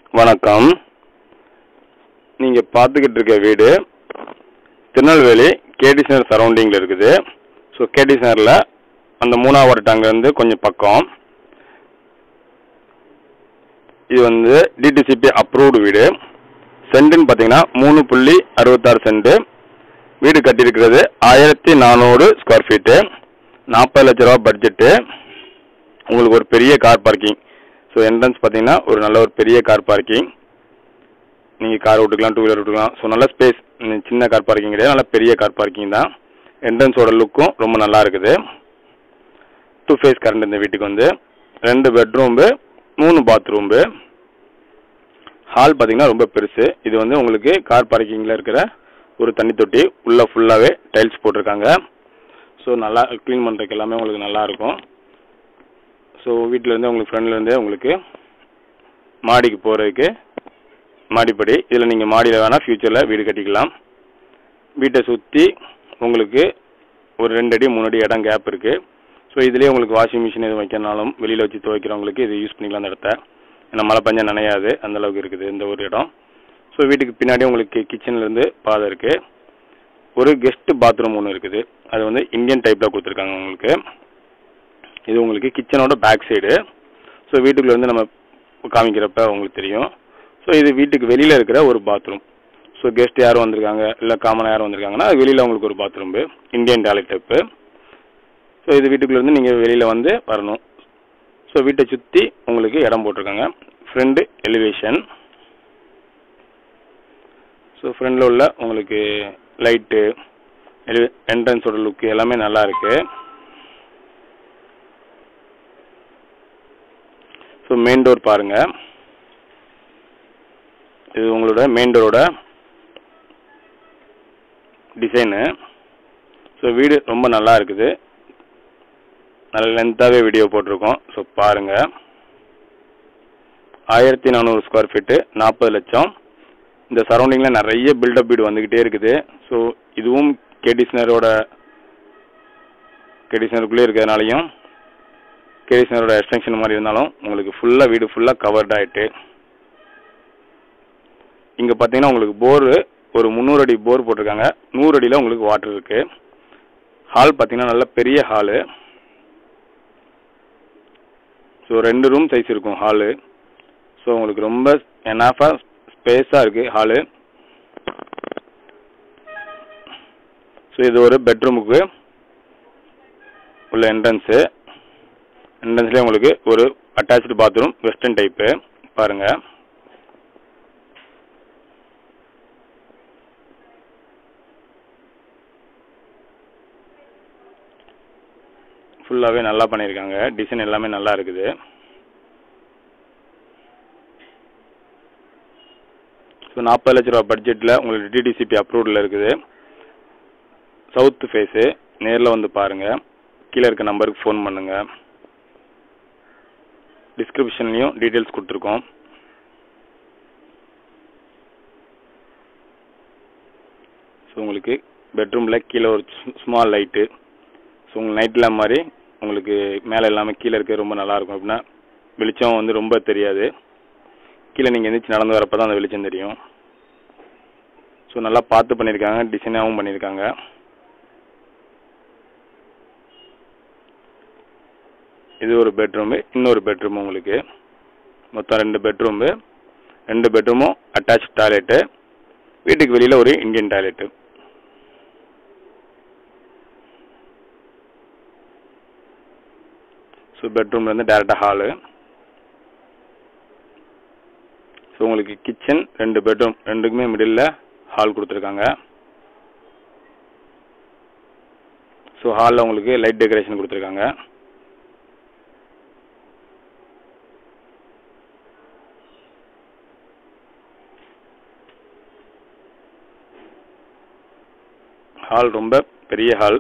வணக்கம். நீங்க பார்த்துக்கிட்டு இருக்க வீடு திருநெல்வேலி கேடிசி நகர் சரௌண்டிங்கில் இருக்குது. ஸோ கேடிசி நகரில் அந்த 3வது வார்டு அங்கேருந்து கொஞ்சம் பக்கம். இது வந்து டிடிசிபி அப்ரூவ்டு வீடு. சென்ட்டுன்னு பார்த்தீங்கன்னா 3.66 சென்ட். வீடு கட்டியிருக்கிறது 1400 ஸ்கொயர் ஃபீட்டு. 40 லட்ச ரூபா பட்ஜெட்டு. உங்களுக்கு ஒரு பெரிய கார் பார்க்கிங். ஸோ என்ட்ரன்ஸ் பார்த்தீங்கன்னா ஒரு நல்ல ஒரு பெரிய கார் பார்க்கிங். நீங்கள் கார் விட்டுக்கலாம், 2 வீலர் விட்டுக்கலாம். ஸோ நல்ல ஸ்பேஸ், சின்ன கார் பார்க்கிங் கிடையாது, நல்ல பெரிய கார் பார்க்கிங் தான். என்ட்ரன்ஸோட லுக்கும் ரொம்ப நல்லா இருக்குது. 2 ஃபேஸ் கரண்ட் இந்த வீட்டுக்கு வந்து 2 பெட்ரூம்பு 3 பாத்ரூம்பு. ஹால் பார்த்தீங்கன்னா ரொம்ப பெருசு. இது வந்து உங்களுக்கு கார் பார்க்கிங்கில் இருக்கிற ஒரு தண்ணி தொட்டி. உள்ளே ஃபுல்லாகவே டைல்ஸ் போட்டிருக்காங்க. ஸோ நல்லா க்ளீன் பண்ணுறதுக்கு எல்லாமே உங்களுக்கு நல்லாயிருக்கும். ஸோ வீட்டிலேருந்து உங்களுக்கு ஃப்ரெண்ட்லேருந்தே உங்களுக்கு மாடிக்கு போகிறதுக்கு மாடிப்படி. இதில் நீங்கள் மாடியில் வேணால் ஃப்யூச்சரில் வீடு கட்டிக்கலாம். வீட்டை சுற்றி உங்களுக்கு ஒரு 2 அடி 3 அடி இடம் கேப் இருக்குது. ஸோ இதுலேயே உங்களுக்கு வாஷிங் மிஷின் எதுவும் வைக்கிறனாலும் வெளியில் வச்சு துவைக்கிறவங்களுக்கு இது யூஸ் பண்ணிக்கலாம். அந்த இடத்த ஏன்னா மழை பஞ்சம் நனையாது, அந்தளவுக்கு இருக்குது இந்த ஒரு இடம். ஸோ வீட்டுக்கு பின்னாடி உங்களுக்கு கிச்சன்லேருந்து பாதை இருக்குது. ஒரு கெஸ்ட் பாத்ரூம் ஒன்று இருக்குது. அது வந்து இந்தியன் டைப்பில் கொடுத்துருக்காங்க உங்களுக்கு. இது உங்களுக்கு கிச்சனோட பேக் சைடு. ஸோ வீட்டுக்குள்ளே வந்து நம்ம காமிக்கிறப்ப உங்களுக்கு தெரியும். ஸோ இது வீட்டுக்கு வெளியில் இருக்கிற ஒரு பாத்ரூம். ஸோ கெஸ்ட் யாரும் வந்திருக்காங்க, இல்லை காமனாக யாரும் வந்திருக்காங்கன்னா வெளியில் உங்களுக்கு ஒரு bathroom, Indian toilet type. So இது வீட்டுக்குள்ளேருந்து நீங்கள் வெளியில் வந்து வரணும். ஸோ வீட்டை சுற்றி உங்களுக்கு இடம் போட்டிருக்காங்க. Front elevation. ஸோ ஃப்ரண்டில் உள்ள உங்களுக்கு லைட்டு, என்ட்ரன்ஸோட லுக்கு எல்லாமே நல்லா இருக்குது. ஸோ மெயின் டோர் பாருங்கள். இது உங்களோட மெயின் டோரோட டிசைனு. ஸோ வீடு ரொம்ப நல்லா இருக்குது. நல்ல லென்த்தாகவே வீடியோ போட்டிருக்கோம். ஸோ பாருங்கள். 1400 ஸ்கொயர் ஃபீட்டு, 40 லட்சம். இந்த சரௌண்டிங்கில் நிறைய பில்டப் வீடு வந்துக்கிட்டே இருக்குது. ஸோ இதுவும் கேடிசி நகருக்குள்ளே இருக்கிறதுனாலையும் கேடிசி நகரோட எக்ஸ்டென்ஷன் மாதிரி இருந்தாலும் உங்களுக்கு ஃபுல்லாக வீடு ஃபுல்லாக கவர்ட் ஆகிட்டு. இங்கே பார்த்தீங்கன்னா உங்களுக்கு போரு ஒரு 300 அடி போர் போட்டிருக்காங்க. 100 அடியில் உங்களுக்கு வாட்டர் இருக்குது. ஹால் பார்த்தீங்கன்னா நல்ல பெரிய ஹாலு. ஸோ 2 ரூம் சைஸ் இருக்கும் ஹாலு. ஸோ உங்களுக்கு ரொம்ப எனாஃபாக ஸ்பேஸாக இருக்குது ஹாலு. ஸோ இது ஒரு பெட்ரூமுக்கு உள்ள என்ட்ரன்ஸு. என்ட்ரன்ஸ்லேயே உங்களுக்கு ஒரு அட்டாச்சு பாத்ரூம், வெஸ்டர்ன் டைப்பு. பாருங்கள். ஃபுல்லாகவே நல்லா பண்ணியிருக்காங்க. டிசைன் எல்லாமே நல்லா இருக்குது. ஸோ 40 லட்ச ரூபா பட்ஜெட்டில் உங்களுக்கு டிடிசிபி அப்ரூவ்டில் இருக்குது. South face. நேரில் வந்து பாருங்கள். கீழே இருக்க நம்பருக்கு ஃபோன் பண்ணுங்கள். டிஸ்கிரிப்ஷன்லேயும் டீட்டெயில்ஸ் கொடுத்துருக்கோம். ஸோ உங்களுக்கு பெட்ரூமில் கீழே ஒரு ஸ்மால் லைட்டு. ஸோ உங்களுக்கு நைட் லேம்ப் மாதிரி உங்களுக்கு மேலே எல்லாமே கீழே இருக்க ரொம்ப நல்லாயிருக்கும். அப்படின்னா வெளிச்சம் வந்து ரொம்ப தெரியாது. கீழே நீங்கள் எந்திரிச்சு நடந்து வரப்போ தான் அந்த வெளிச்சம் தெரியும். ஸோ நல்லா பார்த்து பண்ணியிருக்காங்க, டிசைனாகவும் பண்ணியிருக்காங்க. இது ஒரு பெட்ரூமு, இன்னொரு பெட்ரூமு. உங்களுக்கு மொத்தம் 2 பெட்ரூமு. 2 பெட்ரூமும் attach toilet. வீட்டுக்கு வெளியில் ஒரு இந்தியன் டாய்லெட்டு. ஸோ பெட்ரூம்லேருந்து டேரெக்டாக ஹாலு. ஸோ உங்களுக்கு கிச்சன், 2 பெட்ரூம், 2க்குமே மிடில் ஹால் கொடுத்துருக்காங்க. ஸோ ஹாலில் உங்களுக்கு லைட் டெக்கரேஷன் கொடுத்துருக்காங்க. ஹால் ரொம்ப பெரிய ஹால்.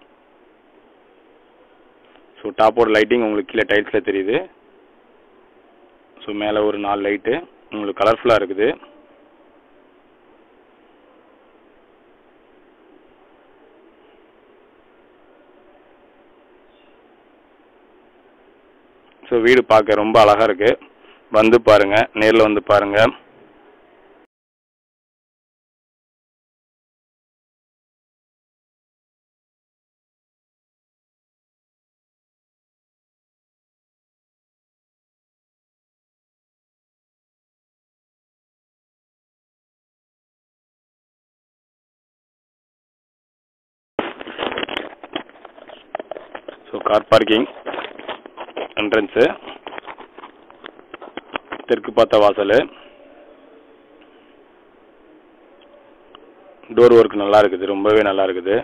ஸோ டாப்போட லைட்டிங் உங்களுக்கு கீழே டைல்ஸில் தெரியுது. ஸோ மேலே ஒரு 4 லைட்டு உங்களுக்கு கலர்ஃபுல்லாக இருக்குது. ஸோ வீடு பார்க்க ரொம்ப அழகாக இருக்குது. வந்து பாருங்க, நேரில் வந்து பாருங்க. ஸோ கார் பார்க்கிங் என்ட்ரன்ஸு, தெற்கு பார்த்த வாசல், டோர் ஒர்க் நல்லா இருக்குது, ரொம்பவே நல்லா இருக்குது.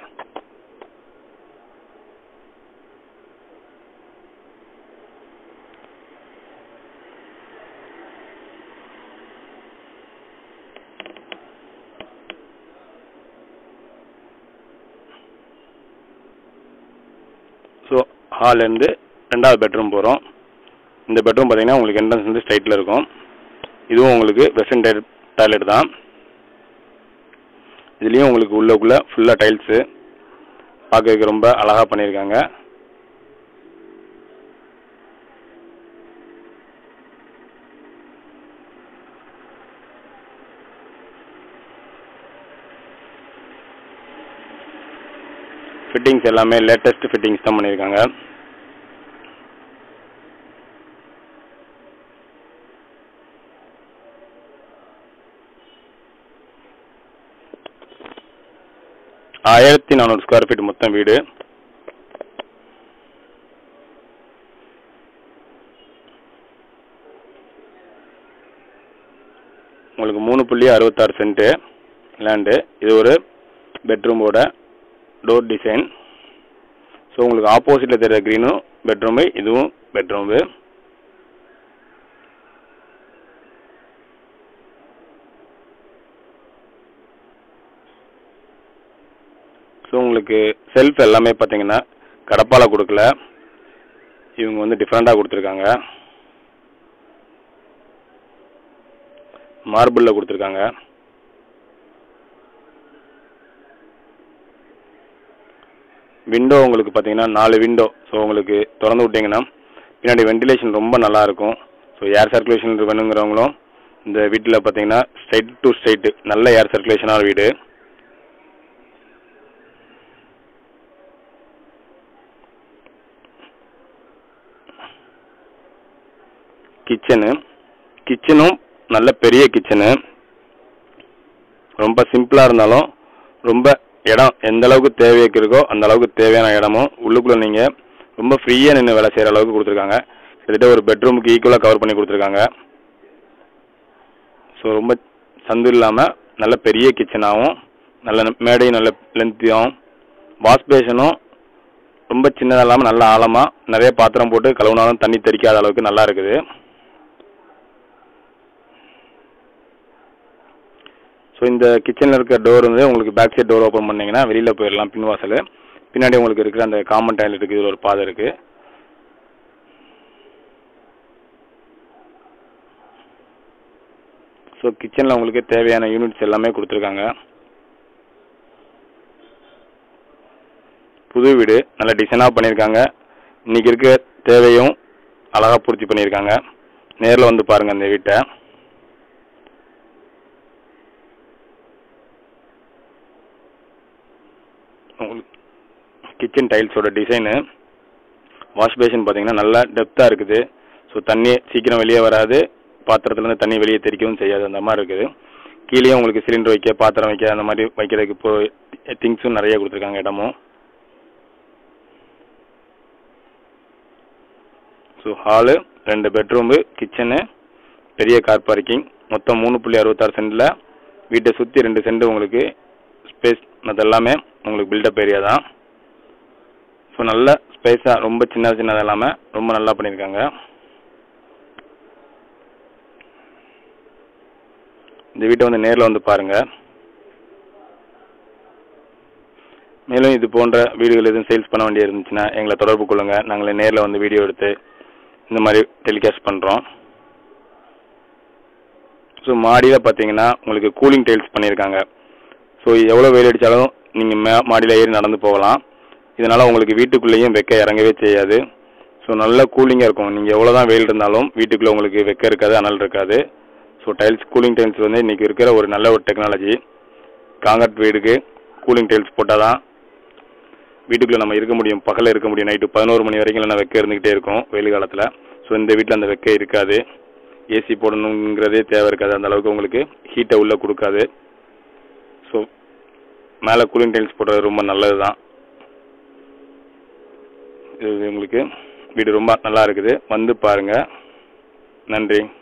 ஸோ ஹால்லேருந்து 2வது பெட்ரூம் போகிறோம். இந்த பெட்ரூம் பார்த்தீங்கன்னா உங்களுக்கு என்ட்ரன்ஸ் வந்து ஸ்ட்ரைட்டில் இருக்கும். இதுவும் உங்களுக்கு வெஸ்டர்ன் டாய்லெட் தான். இதுலேயும் உங்களுக்கு உள்ளக்குள்ளே ஃபுல்லாக டைல்ஸு, பார்க்கறதுக்கு ரொம்ப அழகாக பண்ணியிருக்காங்க. ஃபிட்டிங்ஸ் எல்லாமே லேட்டஸ்ட் ஃபிட்டிங்ஸ் தான் பண்ணியிருக்காங்க. ஆயிரத்தி 400 ஸ்கொயர் ஃபீட் மொத்தம் வீடு. உங்களுக்கு 3.66 சென்ட் லேண்டு. இது ஒரு பெட்ரூமோட டோர் டிசைன். ஸோ உங்களுக்கு ஆப்போசிட்டில் தெரிகிற க்ரீனும் பெட்ரூமு, இதுவும் பெட்ரூமு. ஸோ உங்களுக்கு செல்ஃப் எல்லாமே பார்த்தீங்கன்னா கடப்பால கொடுக்கல, இவங்க வந்து டிஃப்ரெண்ட்டாக கொடுத்துருக்காங்க. மார்பிளில் கொடுத்துருக்காங்க. விண்டோ உங்களுக்கு பார்த்தீங்கன்னா 4 விண்டோ. ஸோ உங்களுக்கு திறந்து விட்டிங்கன்னா பின்னாடி வென்டிலேஷன் ரொம்ப நல்லாயிருக்கும். ஸோ ஏர் சர்க்குலேஷன் வேணுங்கிறவங்களும் இந்த வீட்டில் பார்த்தீங்கன்னா ஸ்ட்ரைட் டு ஸ்ட்ரைட்டு நல்ல ஏர் சர்க்குலேஷனான வீடு. கிச்சனும் நல்ல பெரிய கிச்சனு. ரொம்ப சிம்பிளாக இருந்தாலும் ரொம்ப இடம் எந்த அளவுக்கு தேவைக்கு இருக்கோ அந்த அளவுக்கு தேவையான இடமும் உள்ளுக்குள்ளே நீங்கள் ரொம்ப ஃப்ரீயாக நின்று வேலை செய்கிற அளவுக்கு கொடுத்துருக்காங்க. கிட்டத்தட்ட ஒரு பெட்ரூமுக்கு ஈக்குவலாக கவர் பண்ணி கொடுத்துருக்காங்க. ஸோ ரொம்ப சந்து இல்லாமல் நல்ல பெரிய கிச்சனாகவும் நல்ல மேடையும் நல்ல லென்த்தியாகவும், வாஷ் பேஷனும் ரொம்ப சின்னதாக இல்லாமல் நல்ல ஆழமாக நிறைய பாத்திரம் போட்டு கழுவுனாலும் தண்ணி தெறிக்காத அளவுக்கு நல்லா இருக்குது. ஸோ இந்த கிச்சனில் இருக்க டோர் வந்து உங்களுக்கு பேக் சைட் டோர் ஓப்பன் பண்ணிங்கன்னா வெளியில் போயிடலாம், பின்வாசல். பின்னாடி உங்களுக்கு இருக்கிற அந்த காமன் டாய்லெட்டுக்கு இதில் ஒரு பாதை இருக்குது. ஸோ கிச்சனில் உங்களுக்கு தேவையான யூனிட்ஸ் எல்லாமே கொடுத்துருக்காங்க. புது வீடு நல்ல டிசைனாக பண்ணியிருக்காங்க. இன்றைக்கி இருக்க தேவையும் அழகாக பூர்த்தி பண்ணியிருக்காங்க. நேரில் வந்து பாருங்கள் அந்த வீட்டை. கிச்சன் டைல்ஸோட டிசைனு, வாஷ் பேஷன் பார்த்தீங்கன்னா நல்லா டெப்த்தாக இருக்குது. ஸோ தண்ணி சீக்கிரம் வெளியே வராது, பாத்திரத்துலேருந்து தண்ணி வெளியே தெறிக்கவும் செய்யாது, அந்த மாதிரி இருக்குது. கீழே உங்களுக்கு சிலிண்டர் வைக்க, பாத்திரம் வைக்க, அந்த மாதிரி வைக்கிறதுக்கு இப்போ திங்ஸும் நிறைய கொடுத்துருக்காங்க இடமும். ஸோ ஹாலு, 2 பெட்ரூமு, கிச்சனு, பெரிய கார் பார்க்கிங், மொத்தம் 3.66 சென்டில் வீட்டை சுற்றி 2 சென்ட் உங்களுக்கு ஸ்பேஸ். மற்ற எல்லாமே உங்களுக்கு பில்டப் ஏரியா தான். ஸோ நல்ல ஸ்பேஸாக ரொம்ப சின்னதாக இல்லாமல் ரொம்ப நல்லா பண்ணியிருக்காங்க. இந்த வீட்டை வந்து நேரில் வந்து பாருங்கள். மேலும் இது போன்ற வீடுகள் எதுவும் சேல்ஸ் பண்ண வேண்டிய இருந்துச்சுன்னா எங்களை தொடர்பு கொள்ளுங்கள். நாங்களே நேரில் வந்து வீடியோ எடுத்து இந்த மாதிரி டெலிகாஸ்ட் பண்ணுறோம். ஸோ மாடியில் பார்த்தீங்கன்னா உங்களுக்கு கூலிங் டைல்ஸ் பண்ணியிருக்காங்க. ஸோ எவ்வளோ வெயில் அடித்தாலும் நீங்கள் மாடியில் ஏறி நடந்து போகலாம். இதனால் உங்களுக்கு வீட்டுக்குள்ளேயும் வெக்க இறங்கவே செய்யாது. ஸோ ஸோ நல்ல கூலிங்காக இருக்கும். நீங்கள் எவ்வளோ தான் வெயில் இருந்தாலும் வீட்டுக்குள்ளே உங்களுக்கு வெக்க இருக்காது, அனல் இருக்காது. ஸோ கூலிங் டைல்ஸ் வந்து இன்றைக்கி இருக்கிற ஒரு நல்ல ஒரு டெக்னாலஜி. காங்கிரீட் வீடுக்கு கூலிங் டைல்ஸ் போட்டால் தான் வீட்டுக்குள்ளே நம்ம இருக்க முடியும், பகலில் இருக்க முடியும். நைட்டு 11 மணி வரைக்கும் இல்லைனா வெக்க இருந்துக்கிட்டே இருக்கும் வெயில் காலத்தில். ஸோ இந்த வீட்டில் அந்த வெக்க இருக்காது. ஏசி போடணுங்கிறதே தேவை இருக்காது, அந்தளவுக்கு உங்களுக்கு ஹீட்டை உள்ளே கொடுக்காது. ஸோ மேலே கூலிங் டைல்ஸ் போடுறது ரொம்ப நல்லது தான். இது உங்களுக்கு வீடு ரொம்ப நல்லா இருக்குது, வந்து பாருங்கள். நன்றி.